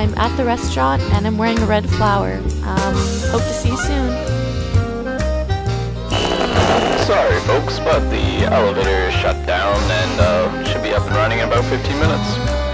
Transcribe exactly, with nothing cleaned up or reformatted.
I'm at the restaurant and I'm wearing a red flower. Um, hope to see you soon. Sorry folks, but the elevator is shut down and uh, should be up and running in about fifteen minutes.